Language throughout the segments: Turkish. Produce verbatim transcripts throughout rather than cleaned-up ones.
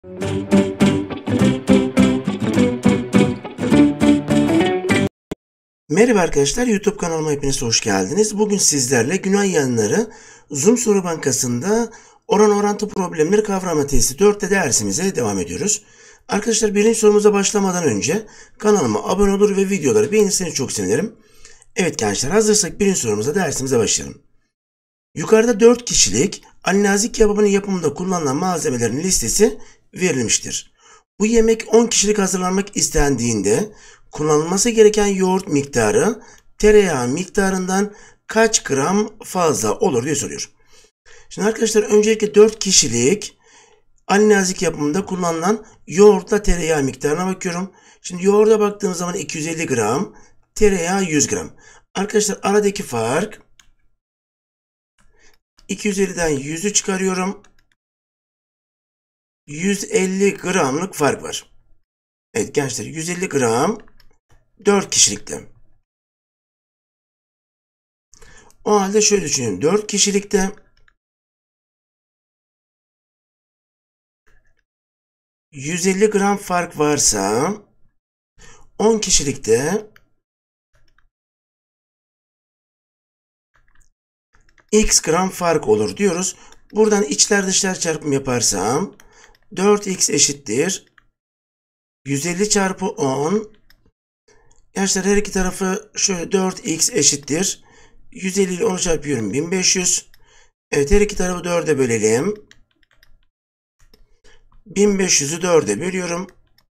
Merhaba arkadaşlar, YouTube kanalıma hepiniz hoş geldiniz. Bugün sizlerle Günay Yayınları Zoom Soru Bankası'nda oran orantı problemleri kavrama testi dörtte dersimize devam ediyoruz. Arkadaşlar, birinci sorumuza başlamadan önce kanalıma abone olur ve videoları beğenirseniz çok sevinirim. Evet gençler, hazırsak birinci sorumuza dersimize başlayalım. Yukarıda dört kişilik Ali Nazik kebabının yapımında kullanılan malzemelerin listesi verilmiştir. Bu yemek on kişilik hazırlanmak istendiğinde kullanılması gereken yoğurt miktarı tereyağı miktarından kaç gram fazla olur diye soruyor. Şimdi arkadaşlar, öncelikle dört kişilik Ali Nazik yapımında kullanılan yoğurtla tereyağı miktarına bakıyorum. Şimdi yoğurda baktığım zaman iki yüz elli gram, tereyağı yüz gram. Arkadaşlar, aradaki fark iki yüz elliden yüzü çıkarıyorum. yüz elli gramlık fark var. Evet gençler, yüz elli gram dört kişilikte. O halde şöyle düşünün. dört kişilikte yüz elli gram fark varsa on kişilikte x gram fark olur diyoruz. Buradan içler dışlar çarpımı yaparsam dört x eşittir yüz elli çarpı on. Gençler, her iki tarafı şöyle dört x eşittir yüz elli ile onu çarpıyorum, bin beş yüz. Evet, her iki tarafı dörde bölelim. bin beş yüzü dörde bölüyorum.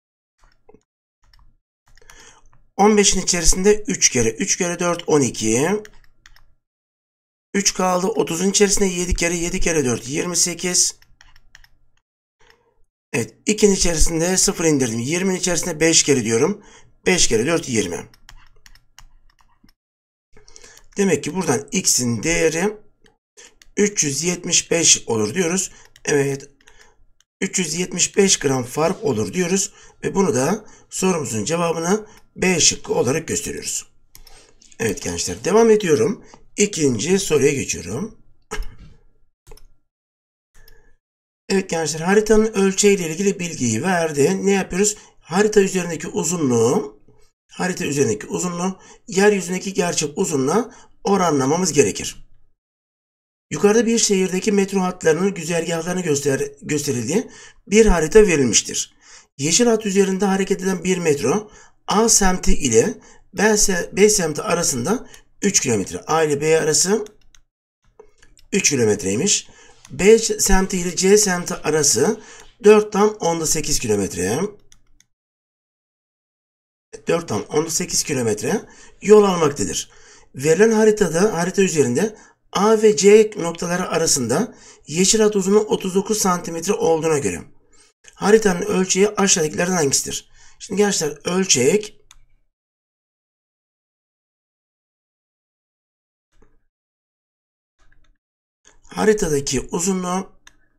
on beşin içerisinde üç kere. üç kere dört on iki. üç kaldı. otuzun içerisinde yedi kere. yedi kere dört yirmi sekiz. Evet, ikinin içerisinde sıfır indirdim. yirminin içerisinde beş kere diyorum. beş kere dört yirmi. Demek ki buradan x'in değeri üç yüz yetmiş beş olur diyoruz. Evet, üç yüz yetmiş beş gram fark olur diyoruz. Ve bunu da sorumuzun cevabını B şıkkı olarak gösteriyoruz. Evet gençler, devam ediyorum. İkinci soruya geçiyorum. Evet gençler, haritanın ölçeğiyle ilgili bilgiyi verdi. Ne yapıyoruz? Harita üzerindeki uzunluğu, harita üzerindeki uzunluğu yeryüzündeki gerçek uzunluğa oranlamamız gerekir. Yukarıda bir şehirdeki metro hatlarının güzergahlarını göster gösterildiği bir harita verilmiştir. Yeşil hat üzerinde hareket eden bir metro A semti ile B, B semti arasında üç kilometre. A ile B arası üç kilometreymiş. B semti ile C semti arası dört tam onda sekiz kilometre. dört tam onda sekiz kilometre yol almaktadır. Verilen haritada, harita üzerinde A ve C noktaları arasında yeşil hat uzunluğu otuz dokuz santimetre olduğuna göre haritanın ölçeği aşağıdakilerden hangisidir? Şimdi gençler, ölçek haritadaki uzunluğu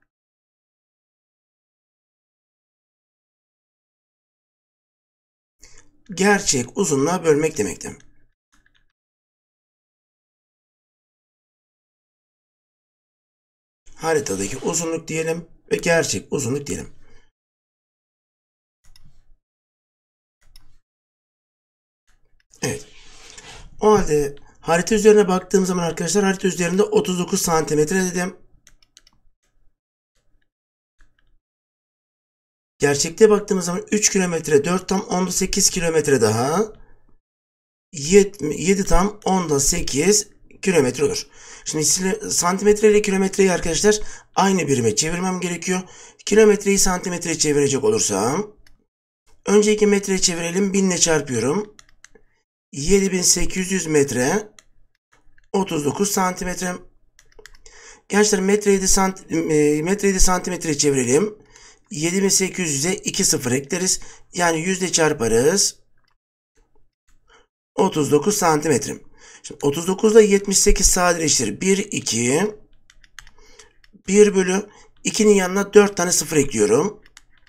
gerçek uzunluğa bölmek demektir. Haritadaki uzunluk diyelim ve gerçek uzunluk diyelim. Evet. O halde harita üzerine baktığım zaman arkadaşlar, harita üzerinde otuz dokuz santimetre dedim. Gerçekte baktığımız zaman üç kilometre, dört tam onda sekiz kilometre daha yedi tam onda sekiz kilometre olur. Şimdi santimetre ile kilometreyi arkadaşlar aynı birime çevirmem gerekiyor. Kilometreyi santimetreye çevirecek olursam önceki metreye çevirelim, bin ile çarpıyorum. yedi bin sekiz yüz metre otuz dokuz santimetre. Gençler, metreyi de, sant metreyi de santimetreye çevirelim. yedi bin sekiz yüze iki sıfır ekleriz. Yani yüzde çarparız. otuz dokuz santimetre. Şimdi otuz dokuz ile yetmiş sekiz sadeleştirir. bir, iki. bir bölü ikinin yanına dört tane sıfır ekliyorum.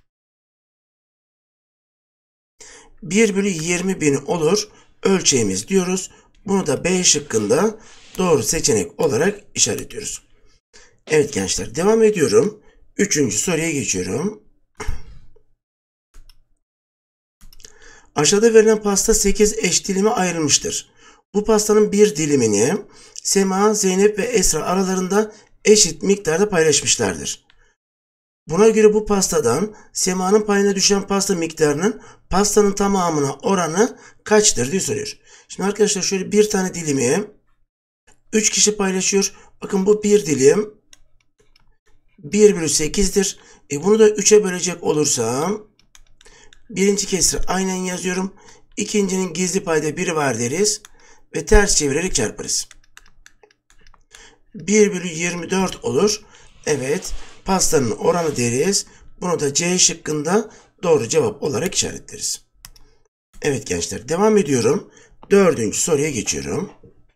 bir bölü yirmi bin olur ölçeğimiz diyoruz. Bunu da B şıkkında doğru seçenek olarak işaretliyoruz. Evet gençler, devam ediyorum. Üçüncü soruya geçiyorum. Aşağıda verilen pasta sekiz eş dilime ayrılmıştır. Bu pastanın bir dilimini Sema, Zeynep ve Esra aralarında eşit miktarda paylaşmışlardır. Buna göre bu pastadan Sema'nın payına düşen pasta miktarının pastanın tamamına oranı kaçtır diye soruyor. Şimdi arkadaşlar şöyle bir tane dilimi üç kişi paylaşıyor. Bakın bu bir dilim bir bölü sekizdir. E bunu da üçe bölecek olursam birinci kesri aynen yazıyorum. İkincinin gizli payda biri var deriz ve ters çevirerek çarparız. bir bölü yirmi dört olur. Evet, pastanın oranı deriz. Bunu da C şıkkında doğru cevap olarak işaretleriz. Evet gençler, devam ediyorum. Dördüncü soruya geçiyorum.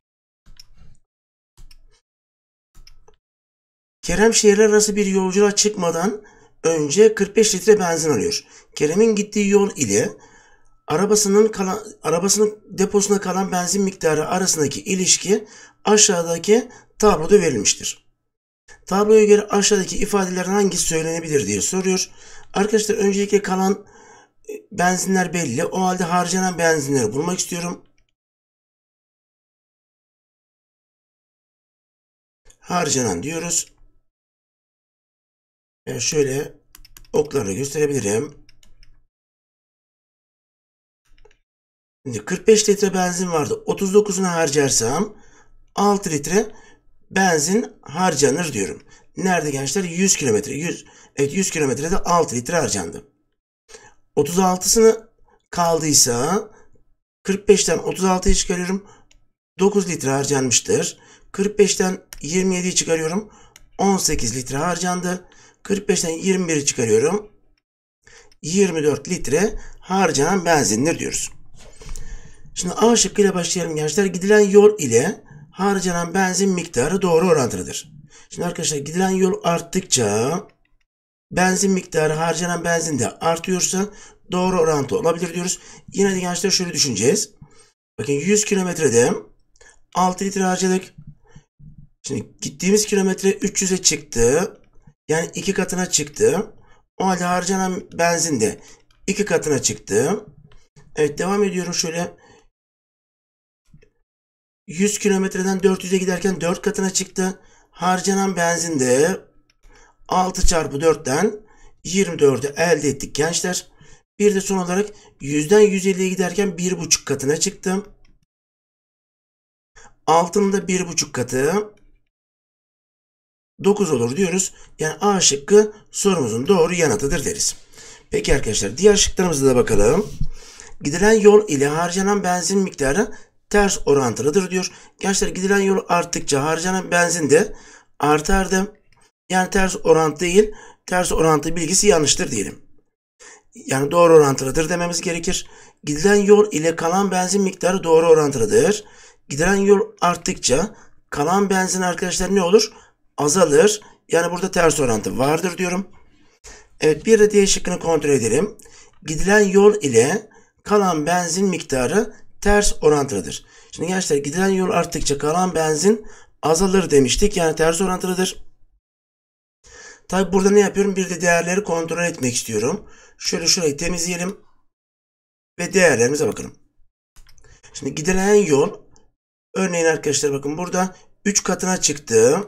Kerem şehirler arası bir yolculuğa çıkmadan önce kırk beş litre benzin alıyor. Kerem'in gittiği yol ile arabasının kalan, arabasının deposuna kalan benzin miktarı arasındaki ilişki aşağıdaki tabloda verilmiştir. Tabloya göre aşağıdaki ifadelerden hangisi söylenebilir diye soruyor. Arkadaşlar öncelikle kalan benzinler belli. O halde harcanan benzinleri bulmak istiyorum. Harcanan diyoruz. Yani şöyle oklarla gösterebilirim. Şimdi kırk beş litre benzin vardı. otuz dokuzunu harcarsam altı litre benzin harcanır diyorum. Nerede gençler? yüz kilometre. yüz, evet yüz kilometrede altı litre harcandı. otuz altısını kaldıysa kırk beşten otuz altıyı çıkarıyorum. dokuz litre harcanmıştır. kırk beşten yirmi yediyi çıkarıyorum. on sekiz litre harcandı. kırk beşten yirmi biri çıkarıyorum. yirmi dört litre harcanan benzindir diyoruz. Şimdi A şıkkıyla başlayalım gençler. Gidilen yol ile harcanan benzin miktarı doğru orantılıdır. Şimdi arkadaşlar gidilen yol arttıkça benzin miktarı harcanan benzin de artıyorsa doğru orantı olabilir diyoruz. Yine de gençler şöyle düşüneceğiz. Bakın yüz kilometrede altı litre harcadık. Şimdi gittiğimiz kilometre üç yüze çıktı. Yani iki katına çıktı. O halde harcanan benzin de iki katına çıktı. Evet devam ediyorum şöyle. yüz kilometreden dört yüze giderken dört katına çıktı. Harcanan benzin de altı çarpı dörtten yirmi dördü elde ettik gençler. Bir de son olarak yüzden yüz elliye giderken bir buçuk katına çıktı. altının da bir buçuk katı dokuz olur diyoruz. Yani A şıkkı sorumuzun doğru yanıtıdır deriz. Peki arkadaşlar diğer şıklarımıza da bakalım. Gidilen yol ile harcanan benzin miktarı ters orantılıdır diyor. Gençler gidilen yol arttıkça harcanan benzin de artardı. Yani ters orantı değil, ters orantı bilgisi yanlıştır diyelim. Yani doğru orantılıdır dememiz gerekir. Gidilen yol ile kalan benzin miktarı doğru orantılıdır. Gidilen yol arttıkça kalan benzin arkadaşlar ne olur? Azalır. Yani burada ters orantı vardır diyorum. Evet bir de D şıkkını kontrol edelim. Gidilen yol ile kalan benzin miktarı ters orantılıdır. Şimdi gençler gidilen yol arttıkça kalan benzin azalır demiştik. Yani ters orantılıdır. Tabi burada ne yapıyorum? Bir de değerleri kontrol etmek istiyorum. Şöyle şurayı temizleyelim. Ve değerlerimize bakalım. Şimdi gidilen yol örneğin arkadaşlar bakın burada üç katına çıktı.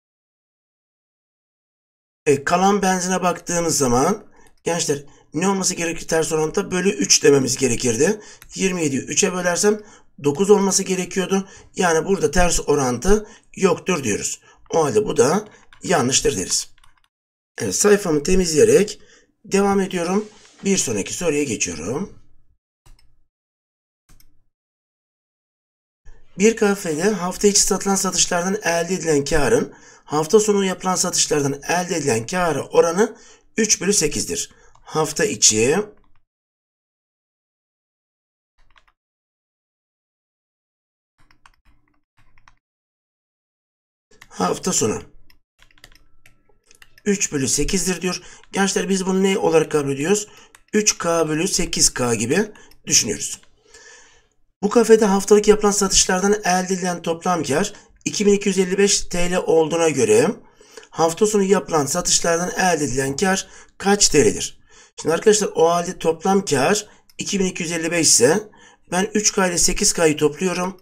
E, kalan benzine baktığımız zaman gençler ne olması gerekir ters orantıda? Bölü üç dememiz gerekirdi. yirmi yediyi üçe bölersem dokuz olması gerekiyordu. Yani burada ters orantı yoktur diyoruz. O halde bu da yanlıştır deriz. Evet, sayfamı temizleyerek devam ediyorum. Bir sonraki soruya geçiyorum. Bir kafede hafta içi satılan satışlardan elde edilen karın hafta sonu yapılan satışlardan elde edilen kârı oranı üç bölü sekizdir. Hafta içi hafta sonu üç bölü sekizdir diyor. Gençler biz bunu ne olarak kabul ediyoruz? üç K bölü sekiz K gibi düşünüyoruz. Bu kafede haftalık yapılan satışlardan elde edilen toplam kar iki bin iki yüz elli beş T L olduğuna göre hafta sonu yapılan satışlardan elde edilen kar kaç T L'dir? Şimdi arkadaşlar o halde toplam kar iki bin iki yüz elli beş ise ben üç K ile sekiz K'yı topluyorum.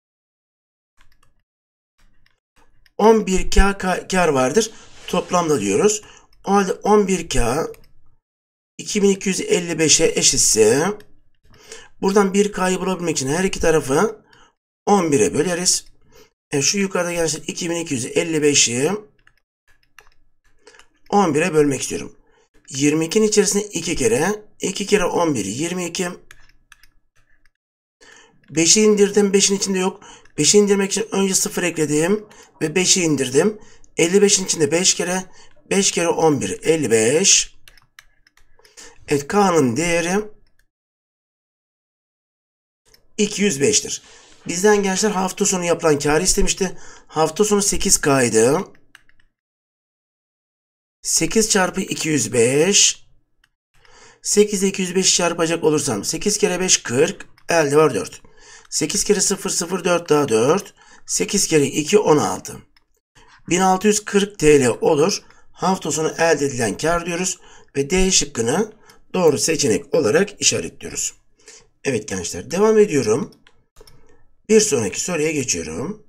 on bir K kar vardır toplamda diyoruz. O halde on bir K iki bin iki yüz elli beşe eşitse buradan bir K'yı bulabilmek için her iki tarafı on bire böleriz. E şu yukarıda gençler iki bin iki yüz elli beşi on bire bölmek istiyorum. yirmi ikinin içerisinde iki kere. iki kere on bir yirmi iki. beşi indirdim. beşin içinde yok. beşi indirmek için önce sıfır ekledim. Ve beşi indirdim. elli beşin içinde beş kere. beş kere on bir elli beş. Evet, K'nın değeri iki yüz beş'tir. Bizden gençler hafta sonu yapılan kârı istemişti. Hafta sonu sekiz K'ydı. sekiz çarpı iki yüz beş. sekiz ile iki yüz beşi çarpacak olursam sekiz kere beş kırk. Elde var dört. sekiz kere sıfır sıfır dört daha dört. sekiz kere iki on altı. bin altı yüz kırk TL olur. Hafta sonu elde edilen kar diyoruz. Ve D şıkkını doğru seçenek olarak işaretliyoruz. Evet gençler, devam ediyorum. Bir sonraki soruya geçiyorum.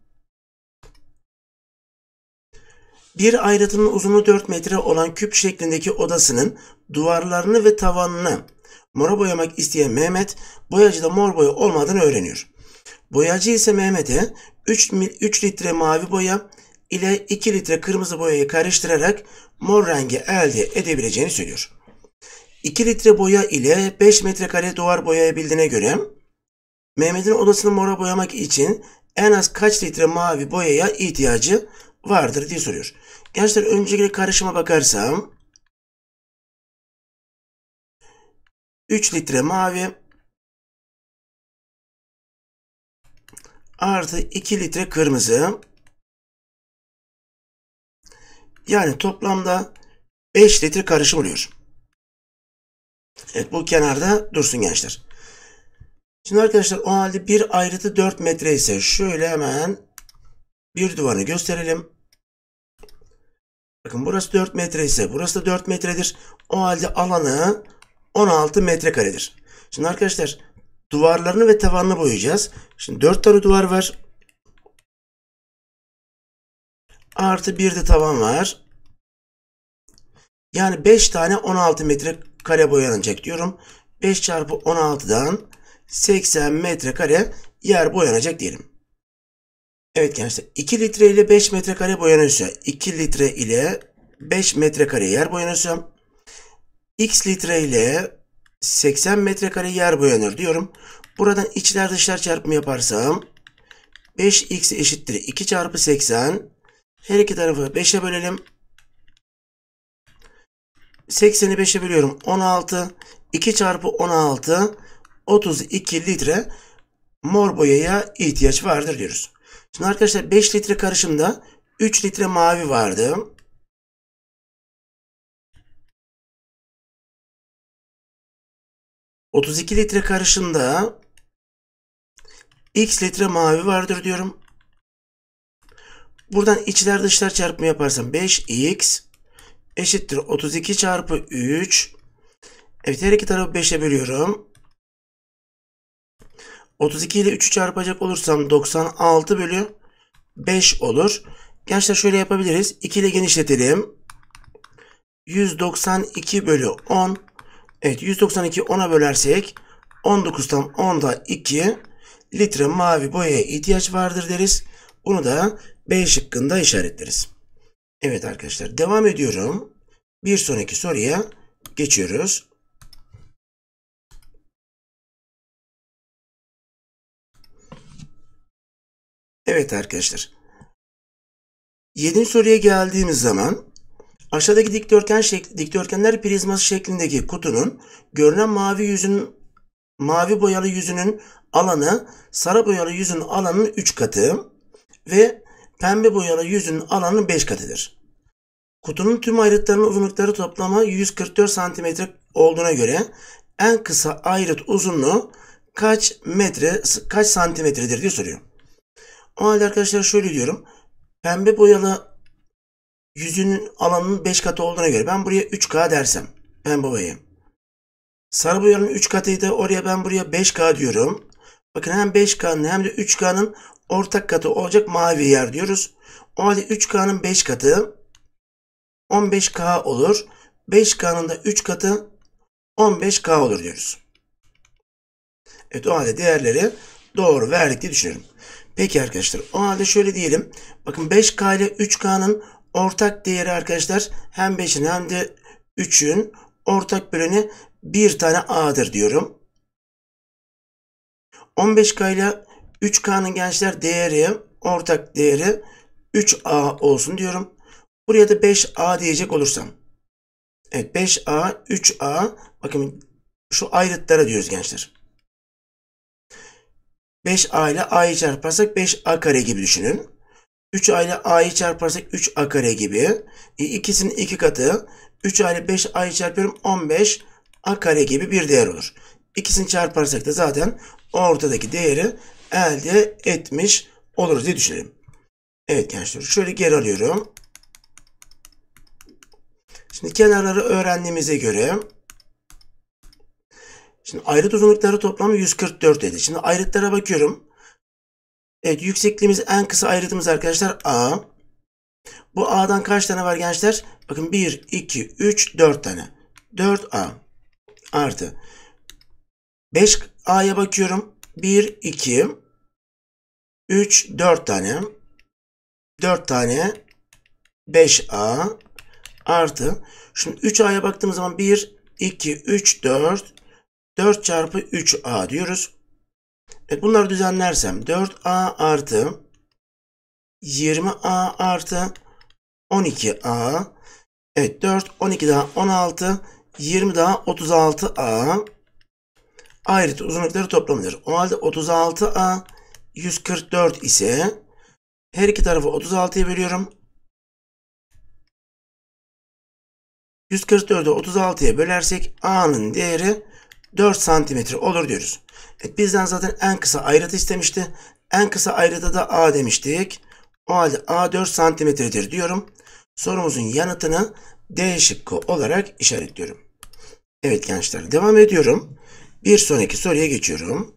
Bir ayrıtının uzunluğu dört metre olan küp şeklindeki odasının duvarlarını ve tavanını mora boyamak isteyen Mehmet, boyacıda mor boya olmadığını öğreniyor. Boyacı ise Mehmet'e üç litre mavi boya ile iki litre kırmızı boyayı karıştırarak mor rengi elde edebileceğini söylüyor. iki litre boya ile beş metrekare duvar boyayabildiğine göre Mehmet'in odasını mora boyamak için en az kaç litre mavi boyaya ihtiyacı vardır diye soruyor. Gençler, öncelikle karışıma bakarsam üç litre mavi artı iki litre kırmızı, yani toplamda beş litre karışım oluyor. Evet, bu kenarda dursun gençler. Şimdi arkadaşlar, o halde bir ayrıtı dört metre ise şöyle hemen bir duvarını gösterelim. Bakın, burası dört metre ise burası da dört metredir. O halde alanı on altı metrekaredir. Şimdi arkadaşlar, duvarlarını ve tavanını boyayacağız. Şimdi dört tane duvar var. Artı bir de tavan var. Yani beş tane on altı metrekare boyanacak diyorum. beş çarpı on altıdan seksen metrekare yer boyanacak diyelim. Evet gençler, iki litre ile beş metrekare boyanıyorsa, iki litre ile beş metrekare yer boyanıyorsa, x litre ile seksen metrekare yer boyanır diyorum. Buradan içler dışlar çarpımı yaparsam beş x eşittir iki çarpı seksen. Her iki tarafı beşe bölelim. sekseni beşe bölüyorum. on altı. iki çarpı on altı. otuz iki litre mor boyaya ihtiyaç vardır diyoruz. Şimdi arkadaşlar, beş litre karışımda üç litre mavi vardı. otuz iki litre karışımda x litre mavi vardır diyorum. Buradan içler dışlar çarpımı yaparsam beş x eşittir otuz iki çarpı üç. Evet, her iki tarafı beşe bölüyorum. otuz iki ile üçü çarpacak olursam doksan altı bölü beş olur. Gençler, şöyle yapabiliriz. iki ile genişletelim. yüz doksan iki bölü on. Evet, yüz doksan iki ona bölersek on dokuzdan onda iki litre mavi boyaya ihtiyaç vardır deriz. Bunu da B şıkkında işaretleriz. Evet arkadaşlar, devam ediyorum. Bir sonraki soruya geçiyoruz. Evet arkadaşlar. yedinci soruya geldiğimiz zaman aşağıdaki dikdörtgen şekli, dikdörtgenler prizması şeklindeki kutunun görünen mavi yüzünün mavi boyalı yüzünün alanı sarı boyalı yüzünün alanının üç katı ve pembe boyalı yüzünün alanının beş katıdır. Kutunun tüm ayrıtlarının uzunlukları toplamı yüz kırk dört santimetre olduğuna göre en kısa ayrıt uzunluğu kaç metre kaç santimetredir diye soruyor. O halde arkadaşlar şöyle diyorum. Pembe boyalı yüzünün alanının beş katı olduğuna göre ben buraya üç K dersem pembe boyayı. Sarı boyanın üç katıydı. Oraya ben buraya beş K diyorum. Bakın hem beş K'nın hem de üç K'nın ortak katı olacak mavi yer diyoruz. O halde üç K'nın beş katı on beş K olur. beş K'nın da üç katı on beş K olur diyoruz. Evet, o halde değerleri doğru verdik diye düşünüyorum. Peki arkadaşlar, o halde şöyle diyelim. Bakın beş K ile üç K'nın ortak değeri arkadaşlar hem beşin hem de üçün ortak böleni bir tane A'dır diyorum. on beş K ile üç K'nın gençler değeri, ortak değeri üç A olsun diyorum. Buraya da beş A diyecek olursam. Evet, beş A, üç A. Bakın şu ayrıtlara diyoruz gençler. beş A ile A'yı çarparsak beş A kare gibi düşünün. üç A ile A'yı çarparsak üç A kare gibi. E, ikisinin iki katı. üç A ile beş A'yı çarpıyorum. on beş A kare gibi bir değer olur. İkisini çarparsak da zaten ortadaki değeri elde etmiş oluruz diye düşünelim. Evet gençler, şöyle geri alıyorum. Şimdi kenarları öğrendiğimize göre şimdi ayrıt uzunlukları toplamı yüz kırk dört dedi. Şimdi ayrıtlara bakıyorum. Evet, yüksekliğimiz en kısa ayrıtımız arkadaşlar A. Bu A'dan kaç tane var gençler? Bakın bir, iki, üç, dört tane. dört A artı beş A'ya bakıyorum. bir, iki, üç, dört tane. dört tane beş A artı. Şimdi üç A'ya baktığımız zaman bir, iki, üç, dört. dört çarpı üç A diyoruz. Evet, bunları düzenlersem dört A artı yirmi A artı on iki A. Evet, dört, on iki daha on altı, yirmi daha otuz altı A. Ayrıt uzunlukları toplamıdır. O halde otuz altı A yüz kırk dört ise her iki tarafı otuz altıya bölüyorum. yüz kırk dördü otuz altıya bölersek A'nın değeri dört santimetre olur diyoruz. Evet, bizden zaten en kısa ayrıtı istemişti. En kısa ayrıtı da A demiştik. O halde A dört santimetredir diyorum. Sorumuzun yanıtını D şıkkı olarak işaretliyorum. Evet gençler, devam ediyorum. Bir sonraki soruya geçiyorum.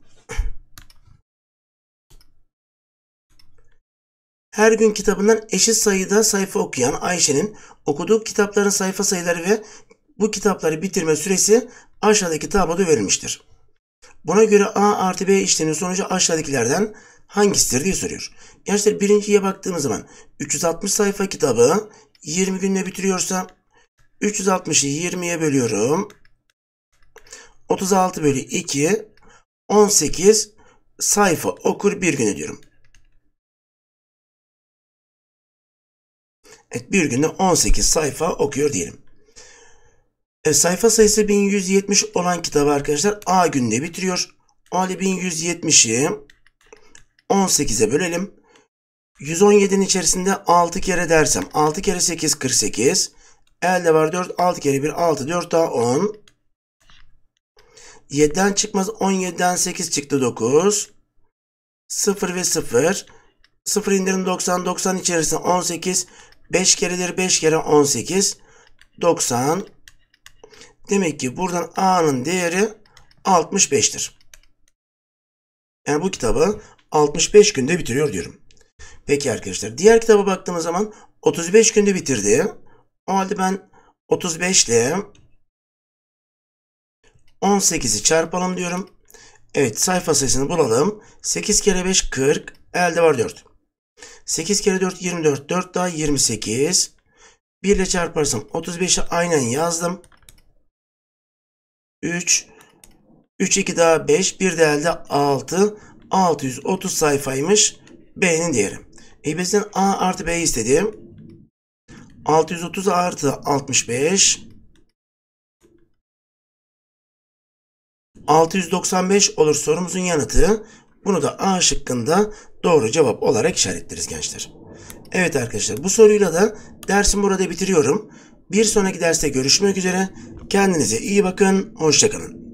Her gün kitabından eşit sayıda sayfa okuyan Ayşe'nin okuduğu kitapların sayfa sayıları ve bu kitapları bitirme süresi aşağıdaki tabloda verilmiştir. Buna göre A artı B işleminin sonucu aşağıdakilerden hangisidir diye soruyor. Gençler, birinciye baktığımız zaman üç yüz altmış sayfa kitabı yirmi günde bitiriyorsa üç yüz altmışı yirmiye bölüyorum. otuz altı bölü iki, on sekiz sayfa okur bir gün ediyorum. Evet, bir günde on sekiz sayfa okuyor diyelim. Evet, sayfa sayısı bin yüz yetmiş olan kitabı arkadaşlar A günde bitiriyor. O halde bin yüz yetmişi on sekize bölelim. yüz on yedinin içerisinde altı kere dersem altı kere sekiz kırk sekiz. Elde var dört, altı kere bir altı, dört daha on. yediden çıkmaz, on yediden sekiz çıktı dokuz. sıfır ve sıfır. sıfır indirim doksan, doksan içerisinde on sekiz. beş keredir beş kere on sekiz. doksan. Demek ki buradan A'nın değeri altmış beş'tir. Yani bu kitabı altmış beş günde bitiriyor diyorum. Peki arkadaşlar, diğer kitaba baktığımız zaman otuz beş günde bitirdi. O halde ben otuz beş ile on sekizi çarpalım diyorum. Evet, sayfa sayısını bulalım. sekiz kere beş kırk. Elde var dört. sekiz kere dört yirmi dört. dört daha yirmi sekiz. bir ile çarparsam otuz beşi aynen yazdım. üç. üç iki daha beş. bir de elde altı. altı yüz otuz sayfaymış B'nin değeri. E bizden A artı B istedim. altı yüz otuz artı altmış beş. altı yüz doksan beş olur sorumuzun yanıtı. Bunu da A şıkkında doğru cevap olarak işaretleriz gençler. Evet arkadaşlar, bu soruyla da dersimi burada bitiriyorum. Bir sonraki derste görüşmek üzere. Kendinize iyi bakın. Hoşça kalın.